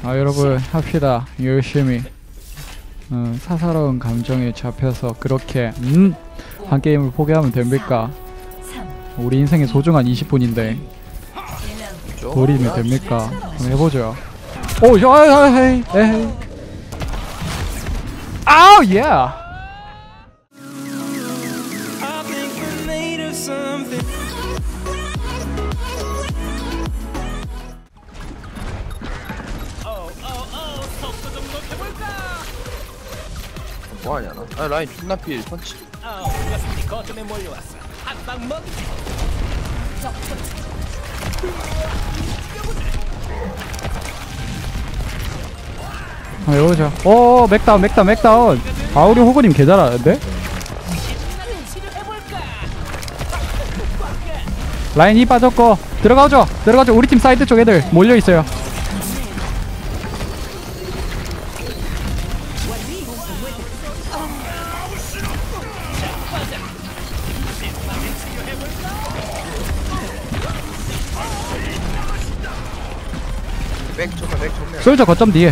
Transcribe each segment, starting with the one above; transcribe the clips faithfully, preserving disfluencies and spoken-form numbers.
아 여러분 합시다 열심히. 어, 사사로운 감정에 잡혀서 그렇게 음? 한 게임을 포기하면 됩니까? 우리 인생의 소중한 이십 분인데 버리면 됩니까? 한번 해보죠. 오, 저, 아, 헤이, 에이. 아우, 예. 뭐하냐 나? 아 라인 존나 필 펀치. 어, 녀석들이 거점에 몰려왔어. 한방 먹. 아, 해보죠. 오, 맥다운, 맥다운, 맥다운. 아, 우리 호구님 개 잘하는데? 라인 이 빠졌고 들어가죠. 들어가죠. 우리 팀 사이드 쪽 애들 몰려 있어요. 맥 정면 맥 정면. 솔저 거점 뒤에.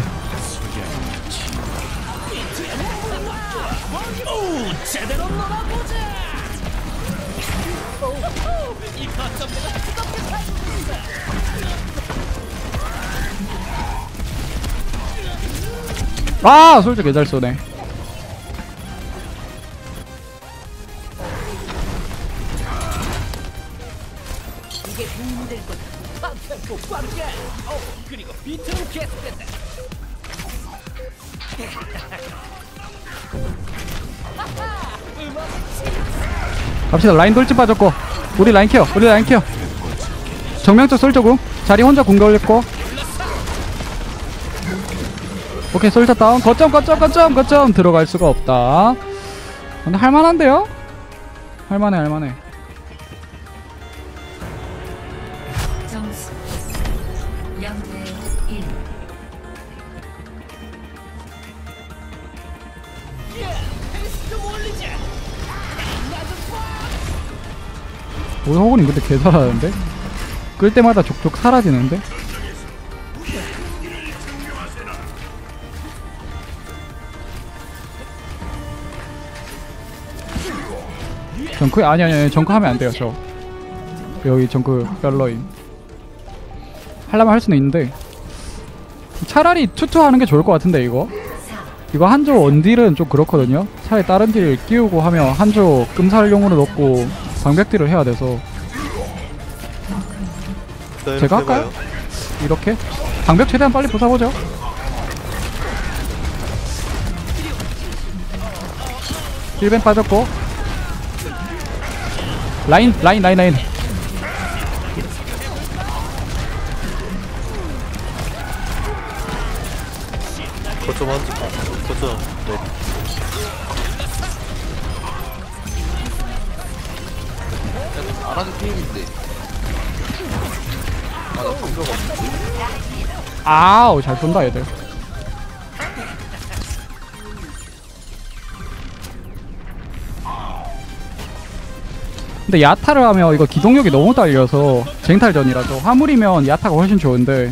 아, 솔저 개잘 쏘네. 이게 힘들 거다. 템포 빠르게. 어, 그리고 비트는 계속된다. 갑시다. 라인 돌진 빠졌고 우리 라인 케어. 우리 라인 케어. 정면 쪽 솔저 궁. 자리 혼자 궁 걸렸고. 오케이, 솔저 다운. 거점 거점 거점 거점. 들어갈 수가 없다. 근데 할만한데요? 할만해 할만해. 점수 영 대 일. 우리 호구님 근데 개 잘하는데? 끌 때마다 족족 사라지는데? 정크? 아니 아니 아니 정크 하면 안 돼요. 저 여기 정크 별로임. 하려면 할 수는 있는데 차라리 투투 하는 게 좋을 것 같은데. 이거 이거 한조 원딜은 좀 그렇거든요. 차라리 다른 딜 끼우고 하면 한조 끔살용으로 넣고 방벽 딜을 해야 돼서. 제가 할까요? 이렇게? 방벽 최대한 빨리 부숴보죠. 힐벤 빠졌고 라인 라인 라인 라인. 거점 한 거점. 네. 알아도 게임인데. 아나 방벽 없는데. 아우 잘 쏜다 얘들. 근데 야타를 하면 이거 기동력이 너무 딸려서 쟁탈전이라서 화물이면 야타가 훨씬 좋은데.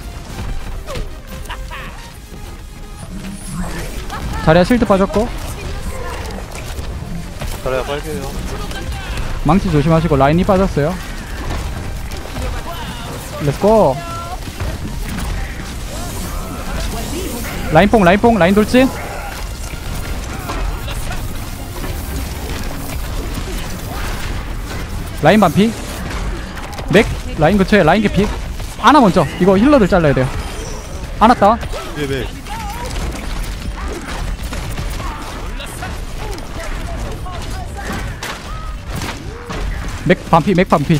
자리야 실드 빠졌고 자리야 빨개요. 망치 조심하시고 라인이 빠졌어요. 렛츠고. 라인뽕 라인뽕 라인 돌진. 라인 반피. 맥 라인 근처에 라인 개피. 아나 먼저. 이거 힐러들 잘라야 돼요. 아나 다운. 네 네. 맥 반피 맥 반피.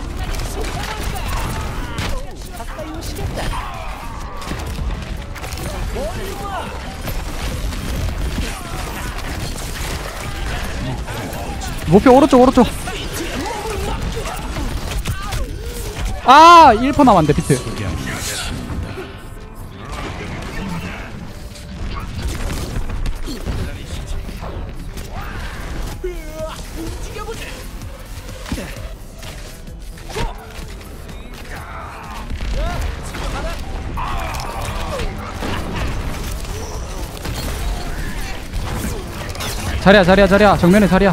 목표 오른쪽 오른쪽. 아 일 퍼센트 남았는데 비트. 자리야 자리야 자리야 정면에 자리야.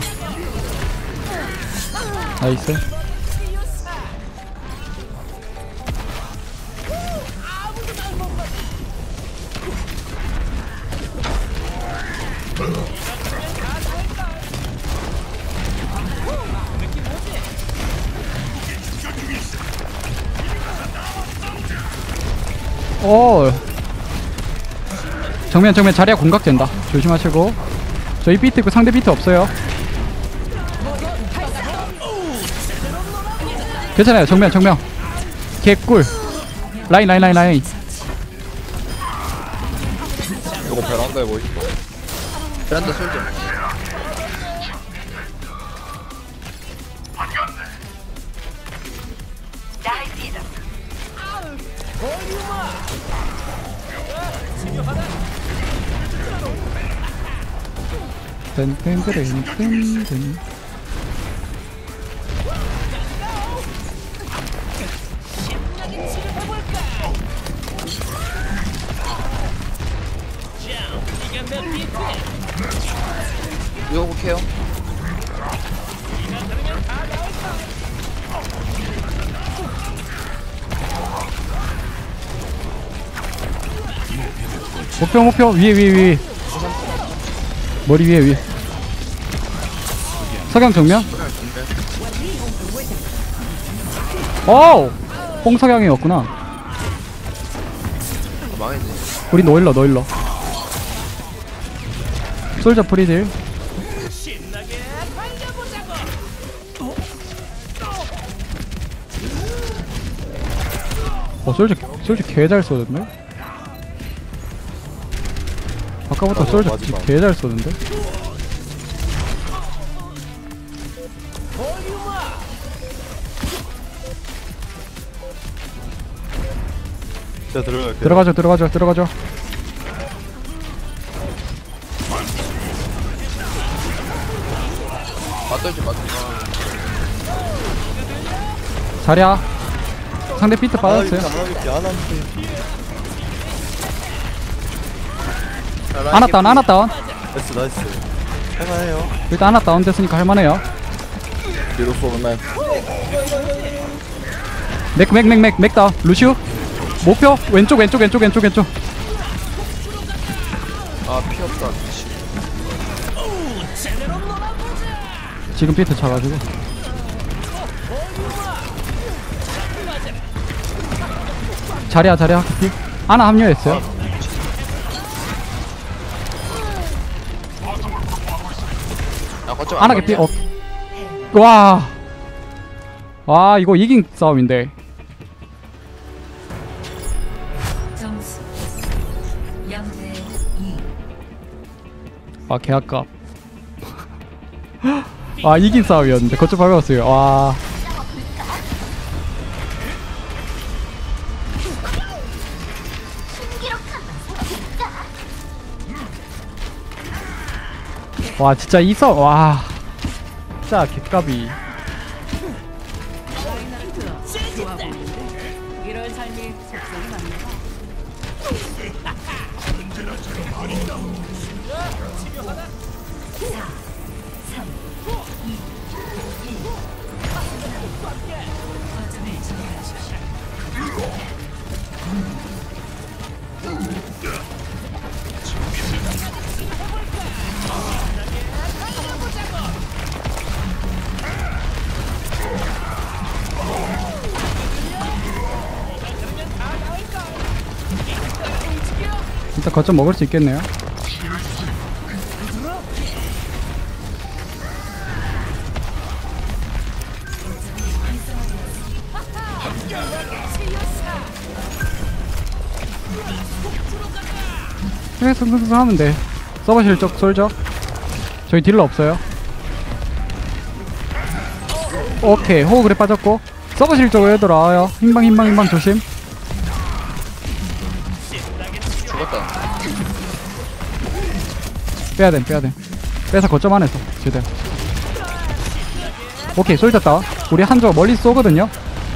나이스. 오 정면 정면 자리야 공각된다. 조심하시고. 저희 비트 있고 상대 비트 없어요. 괜찮아요. 정면 정면 개꿀. 라인 라인 라인 라인. 이거 베란다에 뭐 있어? 베란다 솔져. 뜬뜬뜨른뜬뜬. 이거 볼게요. 목표 목표 위에 위에 위에 머리 위에 위에. 석양 정면. 어우 홍석양이었구나. 망했네. 우리 노일러 노일러. 솔저 프리딜. 어 솔저 솔저 개 잘 쏘던데. 아까부터 맞아, 솔저 마지막. 개 잘 쏘던데. 제가 들어갈게요. 들어가죠 들어가죠 들어가죠. 맞돌지 맞돌지. 자리야. 상대 피트 빠졌어요. 하나 다운 하나 다운. 나이스 나이스. 할만해요. 일단 하나 다운 됐으니까 할만해요. 뒤로 쏘면 맥맥맥맥 맥다운. 루시우 목표 왼쪽 왼쪽 왼쪽 왼쪽 왼쪽. 아 피었다. 미치. 지금 피트 차가지고. 자리야 자리야 피. 하나 합류했어요. 아 거점 하나 개피. 어. 와. 와 이거 이긴 싸움인데. 점수 영 대 이. 아 개아깝. 아 이긴 싸움이었는데 거쳐 밟았어요. 와. 와 진짜 이 싸움 와 진짜 개값이. 좋아 보이는데 이런 삶이 속성이 맞네. 거점을 점령하십시오. 일단 거점 먹을 수 있겠네요. 네, 승승승 하면 돼. 서버 실적 솔적. 저희 딜러 없어요. 오케이 호흡 그래 빠졌고. 서버 실적으로 애들 와요. 흰방 흰방 흰방 조심. 죽었다. 빼야됨 빼야됨. 빼서 거점 안에서 제대로. 오케이 솔졌다 우리 한조 멀리 쏘거든요.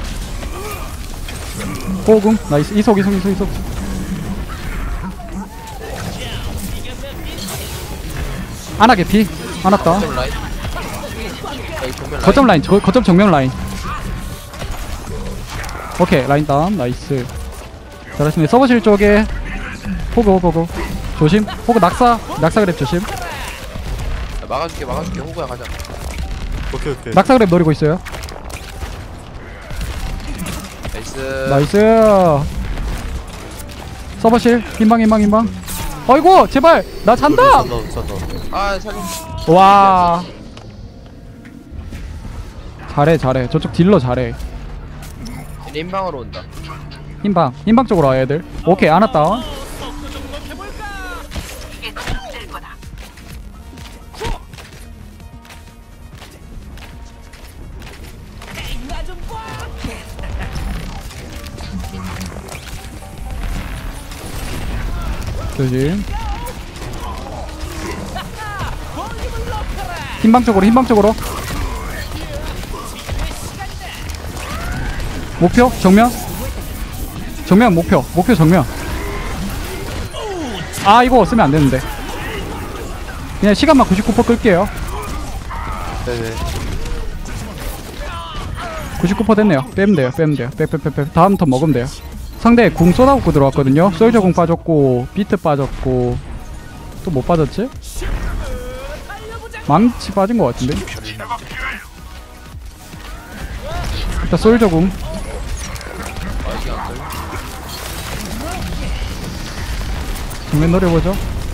호흡음 나이스. 이속 이속 이속 이속. 아나 개피. 안았다. 거점 라인. 여기 정면 라인. 거점 라인, 저, 거점 정면 라인. 오케이, 라인 다운. 나이스. 잘했습니다. 서버실 쪽에 호그, 호그, 호그. 조심. 호그 낙사, 낙사 그랩 조심. 야, 막아줄게 막아줄게 호구야 가자. 오케이 오케이. 낙사 그랩 노리고 있어요. 나이스. 나이스. 서버실, hin방, hin방, hin방. 어이구, 제발, 나 잔다! 잔다 잔다. 아 살려. 와. 잘해, 잘해. 저쪽 딜러 잘해. 얘네 인방으로 온다. 흰방 흰방 쪽으로 와야 애들. 오케이 안 왔다. 조심. 흰방 쪽으로 흰방 쪽으로. 목표 정면. 정면 목표 목표 정면. 아 이거 쓰면 안 되는데. 그냥 시간만 구십구 퍼센트 끌게요. 네네. 구십구 퍼센트 됐네요. 빼면 돼요. 빼면 돼요. 빼빼빼빼. 다음 턴 먹으면 돼요. 상대 궁 쏟아붓고 들어왔거든요. 솔저 궁 빠졌고 비트 빠졌고 또 뭐 빠졌지? 망치 빠진 것 같은데. 일단 솔저 궁. 아 이게 안 걸려. 정면 노려보죠.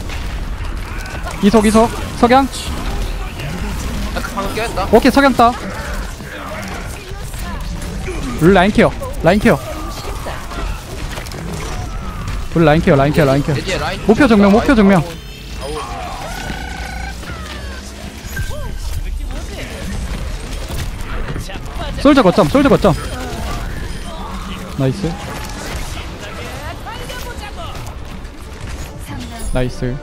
이석 이석 석양. 아, 그 방금 깨졌다. 오케이 석양 따. 룰 라인 케어 라인 케어. 룰 라인 케어 라인 케어 라인 케어. 얘 뒤에 라인. 목표 정면 목표 정면. 아우, 아우. 솔저 거점 솔저 거점. 나이스 나이스.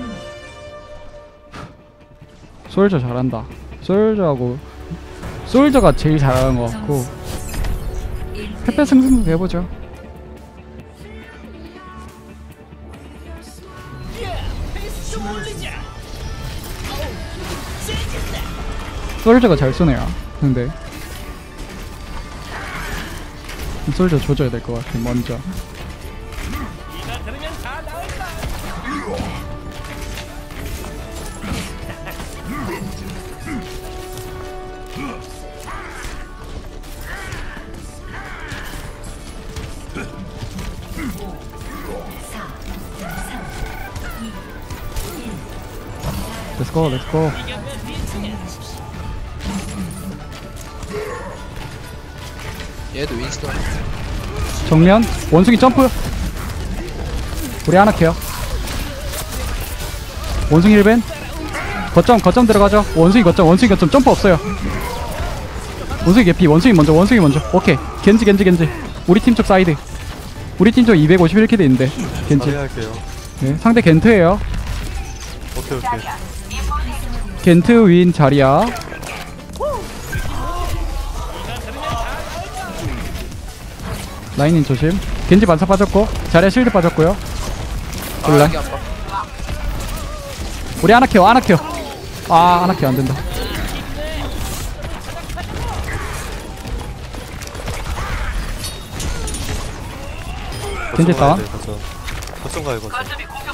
솔저 잘한다. 솔저하고 솔저가 제일 잘하는 것 같고 패패승승 해보죠. 솔저가 잘 쏘네요. 근데 솔저 조져야 될 것 같아. 먼저 렛츠고 렛츠고. 얘도 윈스턴. 정면 원숭이 점프. 우리 하나 케어. 원숭이 힐벤. 거점 거점 들어가죠. 원숭이 거점 원숭이 거점 점프 없어요. 원숭이 개피. 원숭이 먼저 원숭이 먼저. 오케이 겐지 겐지 겐지. 우리 팀 쪽 사이드. 우리 팀 쪽 이백오십일 킬드 있는데 겐지. 할게요. 네, 상대 겐트예요. 오케이 오케이. 겐트 윈 자리야. 라인인 조심. 겐지 반사 빠졌고 자리야 실드 빠졌고요. 아 몰라. 이게 안 봐. 우리 하나 케어 하나 케어. 아 하나 케어 안된다. 겐지 다운. 거점. 거점 가요 거점.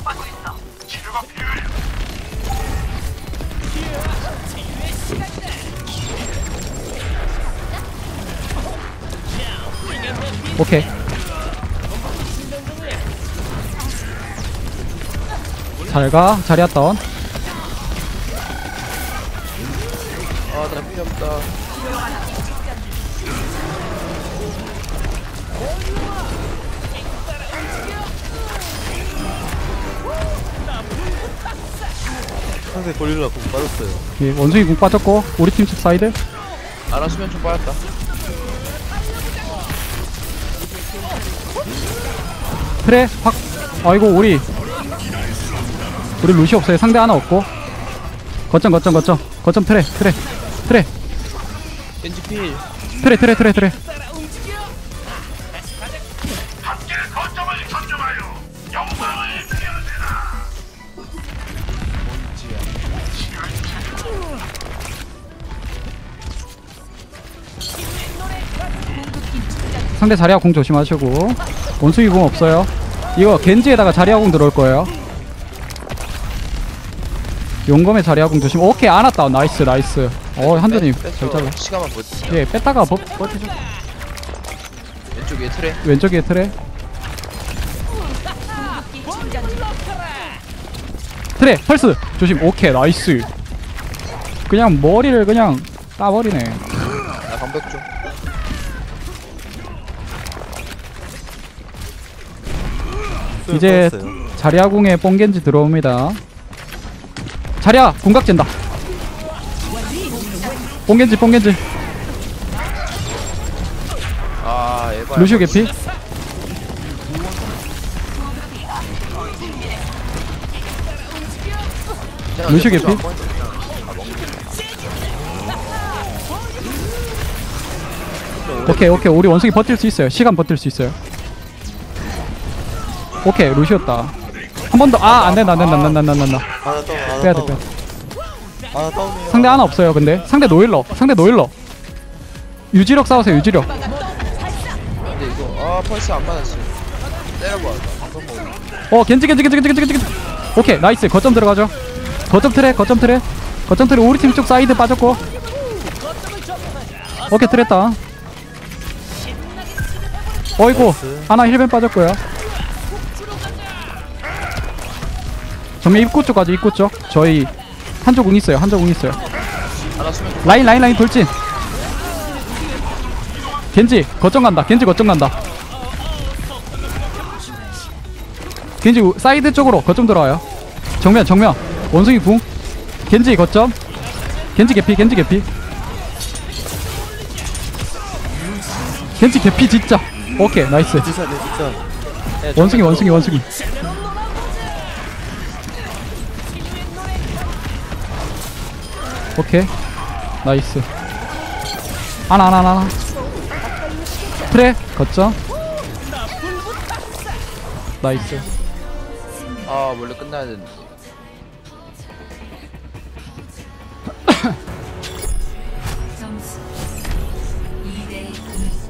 오케이. 잘가 자리야 다운. 아나 필요 없다. 상대 고릴라 공 빠졌어요. 예, 원숭이 궁 빠졌고 우리 팀 쪽 사이드. 아나 수면 좀 빠졌다. 그래 확. 아이고 우리 우리 루시 없어요. 상대 하나 없고. 거점 거점 거점 거점 트레 트레 트레 겐지 필. 트레 트레 트레 트레. 상대 자리아 공 조심하시고. 원숭이 공 없어요. 이거 겐지에다가 자리아 공 들어올 거예요. 용검의 자리아 공 조심. 오케이 안 왔다. 나이스 나이스. 어 한전이 뺐- 잘 잘라. 시간만 버티자. 예 뺐다가 버, 버티죠. 왼쪽 위에 트레. 왼쪽에 트레. 트레 펄스 조심. 오케이 나이스. 그냥 머리를 그냥 따버리네. 나 방벽 좀. 이제 빠졌어요. 자리아 궁에 뽕겐지 들어옵니다. 자리아 궁각 잰다. 뽕겐지 뽕겐지. 아 에바. 루시오 개피. 루시오 개피. 오케이 오케이 우리 원숭이 버틸 수 있어요. 시간 버틸 수 있어요. 오케이 루시오다. 한 번 더. 아 안된다 안된다 안된다 안된다 안된다. 하나 다운 하나 빼야돼 다운. 빼야돼. 하나 다운이에요. 상대 하나 없어요. 근데 상대 노일러 상대 노일러. 유지력 싸우세요. 유지력. 근데 이거 아 펄스 안 맞았어. 때려봐. 방금 먹어. 어 겐지 겐지 겐지 겐지 겐지 겐지. 오케이 나이스. 거점 들어가죠. 거점 트레 거점 트레 거점 트레. 우리 팀 쪽 사이드 빠졌고. 오케이 트레다. 어이구 하나 힐벤 빠졌고요. 정면 입구 쪽까지. 입구 쪽 저희 한쪽 웅 있어요. 한쪽 웅 있어요. 하나 수면 좀. 라인 라인 라인 돌진. 겐지 거점 간다. 겐지 거점 간다. 겐지 우- 사이드 쪽으로 거점 들어와요. 정면 정면 원숭이 궁. 겐지 거점. 겐지 개피 겐지 개피. 겐지 개피 진짜. 오케이 나이스. 진짜 네 진짜. 원숭이 원숭이 원숭이. 오케이 나이스. 하나 하나 하나 하나. 트레 거점. 나이스. 아 원래 끝나야 되는데. 점수 이 대 이.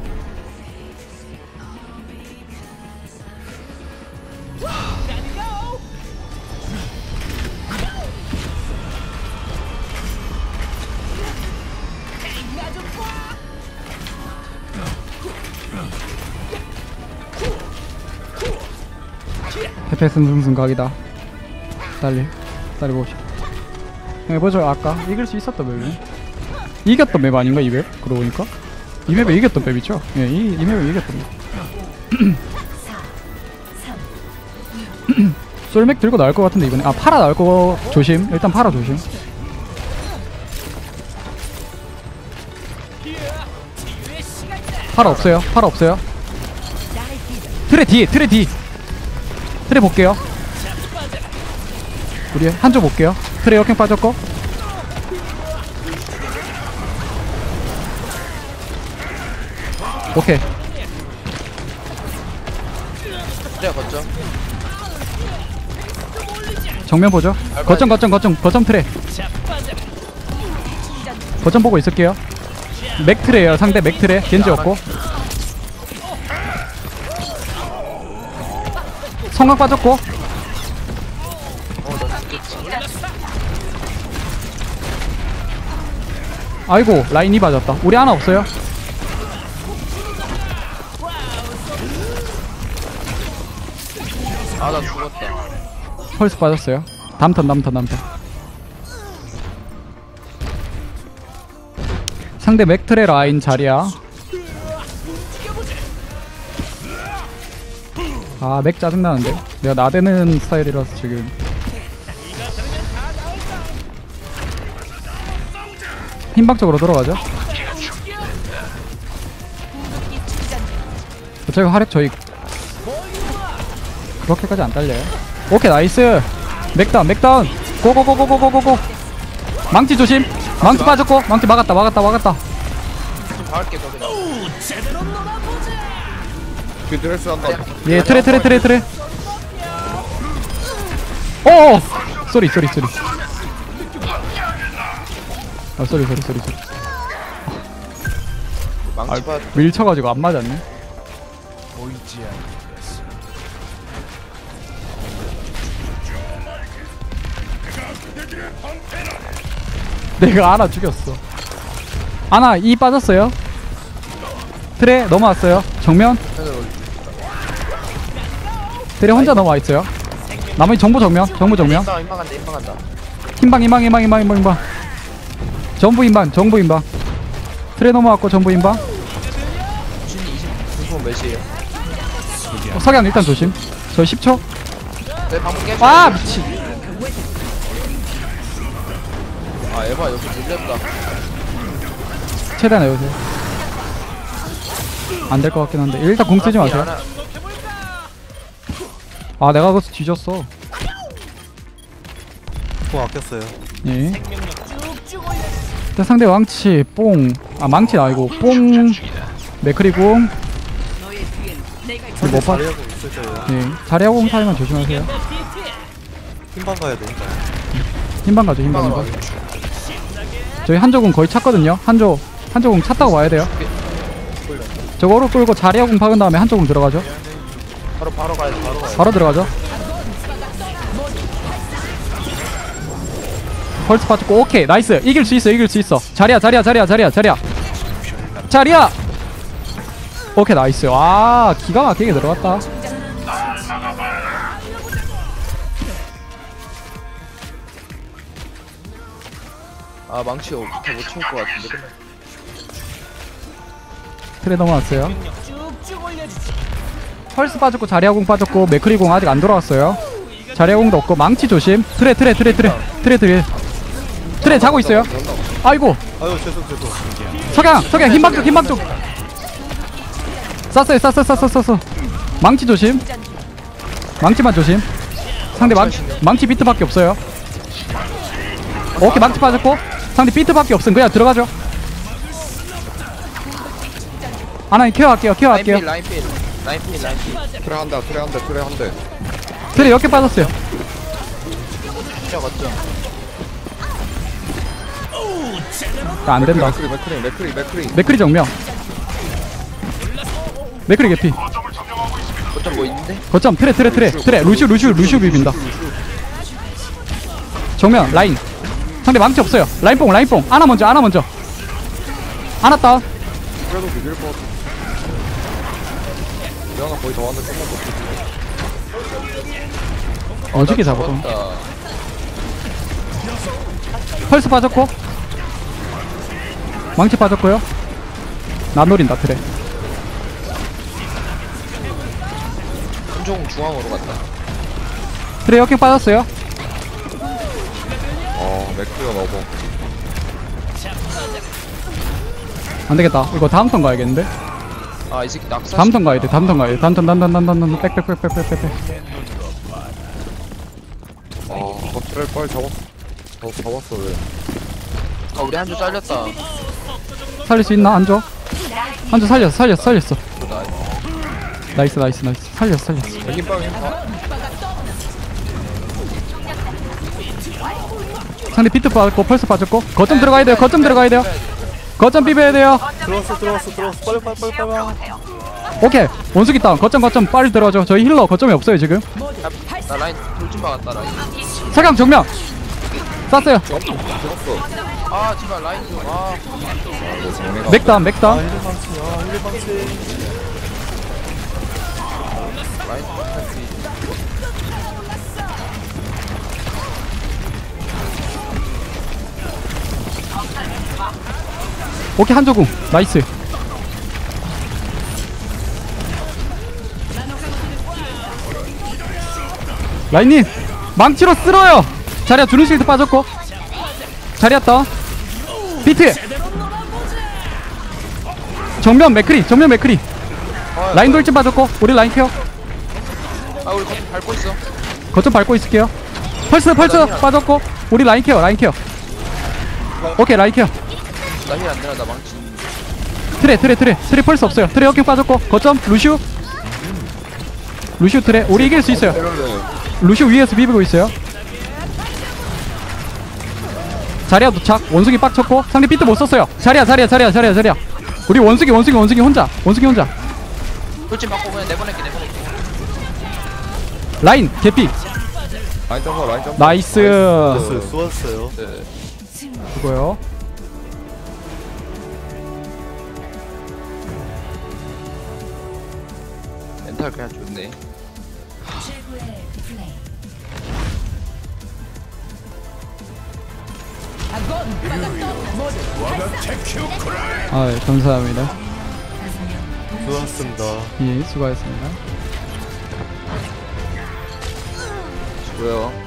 페페 승승승 각이다. 달리 달리 봅시다. 해보죠. 아까 이길 수 있었던 맵이네. 이겼던 맵 아닌가 이 맵? 그러고 보니까 이 맵에 이겼던 맵이죠. 예, 이, 이 맵에 이겼던 맵. 솔맥 들고 나올 것 같은데 이번에. 아 파라 나올 거 조심. 일단 파라 조심. 파라 없어요. 파라 없어요. 트레 뒤 트레 뒤 트레 볼게요. 우리 한쪽 볼게요. 트레 역행 빠졌고. 오케이 트레 걷죠. 정면 보죠. 거점 거점 거점 거점 트레. 거점 보고 있을게요. 맥 트레예요. 상대 맥 트레. 겐지 없고. 성광 빠졌고. 아이고 라인이 빠졌다. 우리 하나 없어요. 아 나 죽었다. 펄스 빠졌어요. 다음 턴 다음 턴 다음 턴. 상대 맥트레 라인 자리야. 아 맥 짜증나는데. 내가 나대는 스타일이라서 지금. 흰방 쪽으로 들어가죠. 어차피 화력 저희 그렇게까지 안 딸려요. 오케이 나이스. 맥다운 맥다운. 고고고고고고고고. 망치 조심. 망치 빠졌고. 망치 막았다 막았다 막았다. 좀 박을게 너 그냥. 그 드레스 한다. 예 트레 트레 트레 트레. 오 쏘리 쏘리 쏘리. 아 쏘리 쏘리 쏘리 쏘리. 망치 봐. 밀쳐가지고 안 맞았네. 내가 아나 죽였어. 아나 이 빠졌어요. 트레 넘어왔어요. 정면. 트레 혼자 넘어와 있어요. 나머지 정보 정면. 정보 정면. 인방 인방 간다 인방 간다. 힘방 힘방 힘방 힘방 힘방 힘방. 전부 힘방 전부 힘방. 트레 넘어왔고 전부 힘방. 준이 이십 분 몇이에요? 어, 석양 일단 조심. 저 십 초. 내 방금 깨져. 아 미친. 아 에바 여기 밀렸다. 최대한 해보세요. 안 될 것 같긴 한데 일단 공 쓰지 마세요. 아 내가 거기서 뒤졌어. 공 아꼈어요. 예. 일단 상대 왕치 뽕. 아 망치 아니고 뽕. 맥크리공. 너의 뒤엔 내가 있 못 봐. 자리하고 있을 거예요. 예. 자리하고 공 타이만 조심하세요. 흰방 가야 되니까. 힘방 가죠 힘방 인방으로 힘방. 가죠. 저희 한조공 거의 찼거든요. 한조 한조공 찼다고 와야 돼요. 저거로 끌고 자리하공 박은 다음에 한조공 들어가죠. 바로 바로 가야 돼 바로 가야 돼. 바로 들어가죠. 펄스 빠졌고 오케이 나이스. 이길 수 있어 이길 수 있어. 자리야 자리야 자리야 자리야 자리야 자리야. 오케이 나이스. 와 기가 막히게 들어갔다. 아 망치 다못 채울 것 같은데. 끝나. 트레 넘어왔어요. 쭉쭉 올려주지. 펄스 빠졌고 자리아공 빠졌고 맥크리공 아직 안 돌아왔어요. 자리아공도 없고 망치 조심. 트레 트레 트레 트레 트레 트레 트레 자고 있어요. 아이고 아유 죄송 죄송. 석양 석양 흰방 쪽 흰방 쪽 쐈어요 쐈어 쐈어 쐈어. 망치 조심. 망치만 조심. 상대 망, 망치 비트밖에 없어요. 오케이 망치 빠졌고 상대 비트밖에 없음. 그냥 들어가죠. 하나님 케어할게요 케어할게요. 라인 필 라인 필 라인 필 라인 필. 트레 한대 트레 한대 트레 한대. 트레 몇 개 빠졌어요. 진짜 맞죠? 아, 안 된다. 맥크리 맥크리 맥크리 맥크리. 맥크리 정명. 맥크리 개피. 어쩜 뭐 있는데? 거점 트레 트레 트레 트레 루슈 루슈 루슈 비빈다. 정면 라인. 상대 망치 없어요. 라인뽕 라인뽕. 아나 먼저 아나 먼저. 아나 다운. 그래도 비빌 것 같아. 내가 거의 더 왔는데 조금 더. 어저께 잡아도. 잡았다. 펄스 빠졌고 망치 빠졌고요. 난 노린다 트레. 한종 중앙으로 갔다. 트레 역행 빠졌어요. 어 맥크리가 너무. 안되겠다. 이거 다음 턴 가야겠는데. 아 이 새끼 낙사. 다음 턴 가야돼. 다음 턴 가야돼. 다음 턴 다음 턴 다음 턴 빽빽빽빽빽빽. 아 아까 트레 빨리 잡았어. 더 잡았어 왜? 아 우리 한조 잘렸다. 살릴 수 있나 한조? 한조 살렸어 살렸어 살렸어. 나 나이스 나이스 나이스. 살렸어 살렸어. 흰방 흰방. 상대 비트 빠졌고 펄스 빠졌고 거점 들어가야 돼요. 거점 들어가야 돼요. 거점 비벼야 돼요. 들어왔어 들어왔어 들어왔어. 빨리 빨리 빨리 빨리. 오케이 원숭이 다운. 거점 거점 빨리 들어가죠. 저희 힐러 거점이 없어요 지금. 나 라인 돌진 막았다 라인. 석양 정면 쐈어요. 잡았어. 아 제발 라인 좀. 아 맥다운 맥다운. 아 힐방치. 아 힐방치. 라인 좀. 오케이 한조궁 나이스. 라인님 망치로 쓸어요. 자리야 주는 실드 빠졌고 자리야 떠 비트 정면 맥크리 정면 맥크리. 아, 라인 돌진 빠졌고 우리 라인 케어. 아 우리 거기 밟고 있어. 거점 밟고 있을게요. 펄스 펄스 빠졌고 우리 라인 케어 라인 케어. 오케이 라인 케어. 나 힐 안 되나 나 망치. 트레 트레 트레 트레 펄스 없어요. 트레 역행 빠졌고 거점 루슈 루슈 트레 우리 이길 수 있어요. 루슈 위에서 비비고 있어요. 자리야 도착. 원숭이 빡쳤고 상대 비트 못 썼어요. 자리야 자리야 자리야 자리야 자리야. 우리 원숭이 원숭이 원숭이 혼자 원숭이 혼자. 돌진 맞고 그냥 내보낼게 내보낼게. 라인 개피. 라인 점퍼 라인 점퍼. 나이스. 됐어요. 쏘았어요. 네. 그거요. 멘탈 그냥 좋네. 최고의 플레이. 아 예, 감사합니다. 쏘았습니다. 예 수고하셨습니다. 수고요.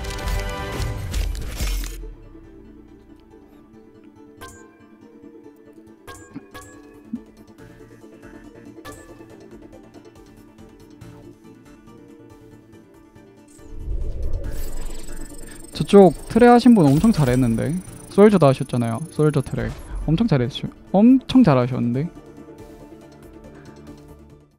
저쪽 트레 하신 분 엄청 잘했는데 솔저도 하셨잖아요. 솔저 트레 엄청 잘했죠. 엄청 잘하셨는데